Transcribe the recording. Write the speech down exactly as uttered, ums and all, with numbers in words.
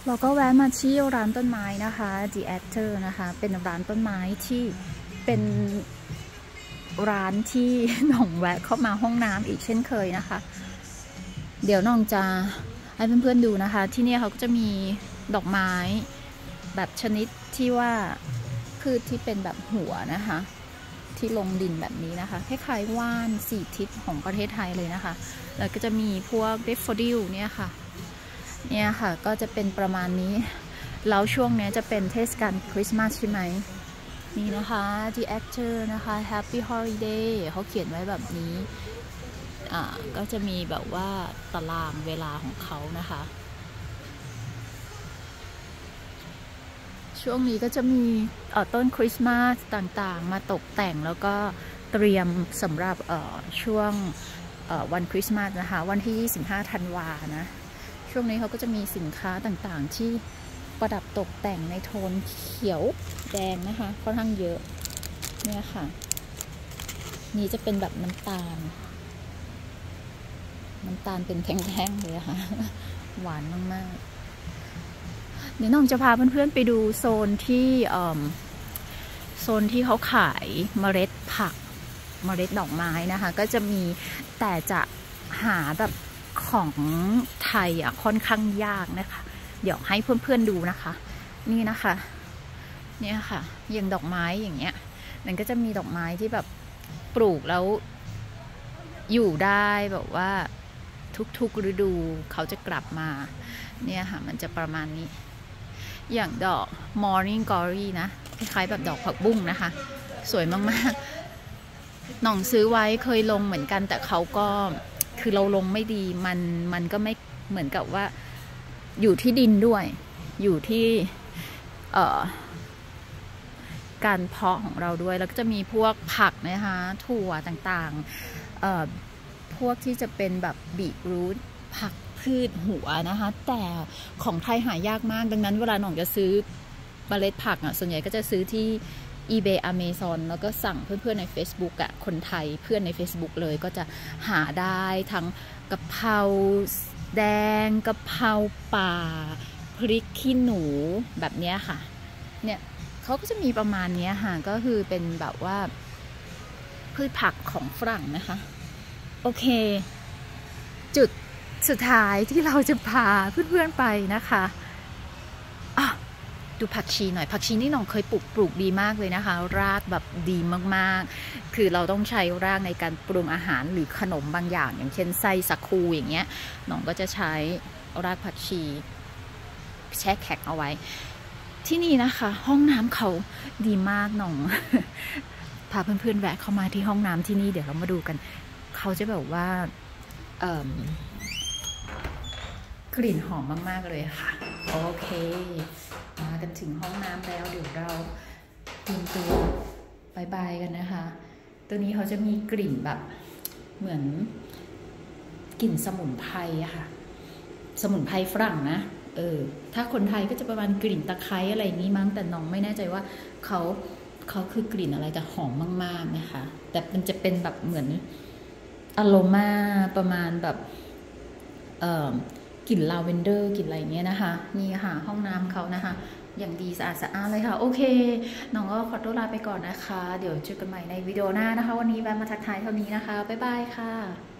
เราก็แวะมาที่ร้านต้นไม้นะคะ The Actor นะคะเป็นร้านต้นไม้ที่เป็นร้านที่น้องแวะเข้ามาห้องน้ำอีกเช่นเคยนะคะเดี๋ยวน้องจะให้เพื่อนๆดูนะคะที่นี่เขาก็จะมีดอกไม้แบบชนิดที่ว่าพืชที่เป็นแบบหัวนะคะที่ลงดินแบบนี้นะคะคล้ายๆว่านสี่ทิศของประเทศไทยเลยนะคะแล้วก็จะมีพวกเดฟโฟดิลเนี่ยค่ะเนี่ยค่ะก็จะเป็นประมาณนี้แล้วช่วงนี้จะเป็นเทศกาลคริสต์มาสใช่ไหมนี่นะคะ The Actor นะคะ Happy Holiday เขาเขียนไว้แบบนี้อ่าก็จะมีแบบว่าตารางเวลาของเขานะคะช่วงนี้ก็จะมีต้นคริสต์มาสต่างๆมาตกแต่งแล้วก็เตรียมสำหรับช่วงวันคริสต์มาสนะคะวันที่ยี่สิบห้าธันวานะช่วงนี้เขาก็จะมีสินค้าต่างๆที่ประดับตกแต่งในโทนเขียวแดงนะคะค่อนข้างเยอะเนี่ยค่ะนี่จะเป็นแบบน้ำตาลน้ำตาลเป็นแท่งๆเลยค่ะหวานมากๆเดี๋ยวน้องจะพาเพื่อนๆไปดูโซนที่โซนที่เขาขายเมล็ดผักเมล็ดดอกไม้นะคะก็จะมีแต่จะหาแบบของไทยอ่ะค่อนข้างยากนะคะเดี๋ยวให้เพื่อนๆดูนะคะนี่นะคะเนี่ยค่ะอย่างดอกไม้อย่างเงี้ยมันก็จะมีดอกไม้ที่แบบปลูกแล้วอยู่ได้แบบว่าทุกๆฤดูเขาจะกลับมาเนี่ยค่ะมันจะประมาณนี้อย่างดอก Morning Glory นะคล้ายๆแบบดอกผักบุ้งนะคะสวยมากๆหน่องซื้อไว้เคยลงเหมือนกันแต่เขาก็คือเราลงไม่ดีมันมันก็ไม่เหมือนกับว่าอยู่ที่ดินด้วยอยู่ที่เอ่อการเพาะของเราด้วยแล้วก็จะมีพวกผักนะคะถั่วต่างๆเอ่อพวกที่จะเป็นแบบบีทรูทผักพืชหัวนะคะแต่ของไทยหายากมากดังนั้นเวลาหน่องจะซื้อเมล็ดผักอ่ะส่วนใหญ่ก็จะซื้อที่ eBay Amazon แล้วก็สั่งเพื่อนๆใน Facebook อ่ะคนไทยเพื่อนใน Facebook เลยก็จะหาได้ทั้งกะเพราแดงกะเพราป่าพริกขี้หนูแบบนี้ค่ะเนี่ยเขาก็จะมีประมาณนี้ค่ะก็คือเป็นแบบว่าพืชผักของฝรั่งนะคะโอเคจุดสุดท้ายที่เราจะพาเพื่อนๆไปนะคะอ่ะดูผักชีหน่อยผักชีนี่น้องเคยปลูกปลูกดีมากเลยนะคะรากแบบดีมากๆคือเราต้องใช้รากในการปรุงอาหารหรือขนมบางอย่างอย่างเช่นไส้สักคูอย่างเงี้ยน้องก็จะใช้รากผักชีแช่แข็งเอาไว้ที่นี่นะคะห้องน้ำเขาดีมากน้องพาเพื่อนๆแวะเข้ามาที่ห้องน้ำที่นี่เดี๋ยวเรามาดูกันเขาจะแบบว่ากลิ่นหอมมากๆเลยค่ะโอเคมากันถึงห้องน้ำแล้วเดี๋ยวเราเตรียมตัวบายบายกันนะคะตัวนี้เขาจะมีกลิ่นแบบเหมือนกลิ่นสมุนไพรอะค่ะสมุนไพรฝรั่งนะเออถ้าคนไทยก็จะประมาณกลิ่นตะไคร้อะไรอย่างนี้มั้งแต่น้องไม่แน่ใจว่าเขาเขาคือกลิ่นอะไรแต่หอมมากๆนะคะแต่มันจะเป็นแบบเหมือนอโรมาประมาณแบบเอ่อกลิ่นลาเวนเดอร์กลิ่นอะไรเงี้ยนะคะนี่ค่ะห้องน้ำเขานะคะอย่างดีสะอาดสะอาดเลยค่ะโอเคน้องก็ขอตัวลาไปก่อนนะคะเดี๋ยวเจอกันใหม่ในวิดีโอหน้านะคะวันนี้แวะมาทักทายเท่านี้นะคะบ๊ายบายค่ะ